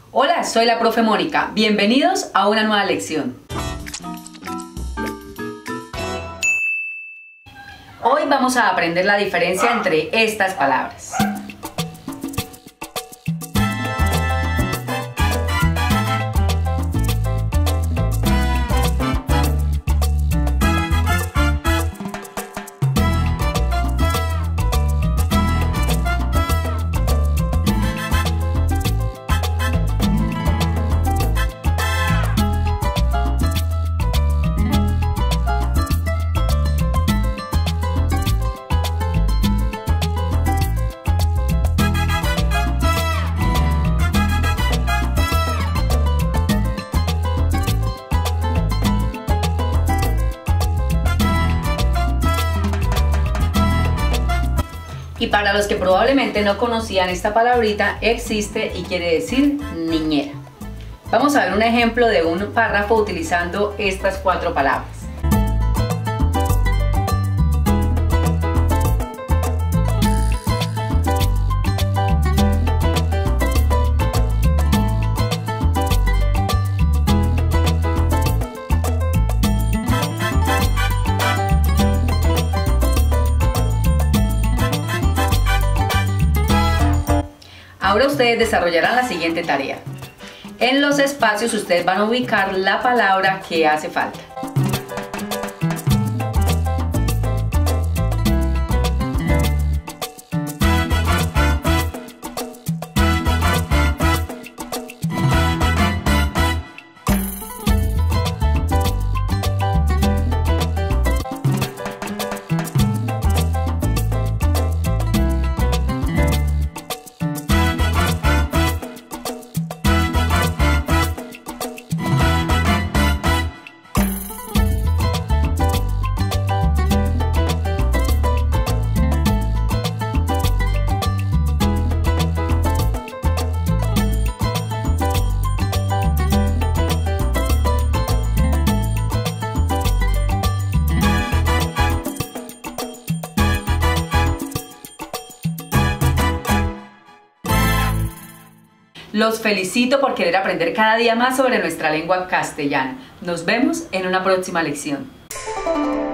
Hola, soy la profe Mónica. Bienvenidos a una nueva lección. Hoy vamos a aprender la diferencia entre estas palabras. Y para los que probablemente no conocían esta palabrita, existe y quiere decir niñera. Vamos a ver un ejemplo de un párrafo utilizando estas 4 palabras. Ahora ustedes desarrollarán la siguiente tarea. En los espacios ustedes van a ubicar la palabra que hace falta. Los felicito por querer aprender cada día más sobre nuestra lengua castellana. Nos vemos en una próxima lección.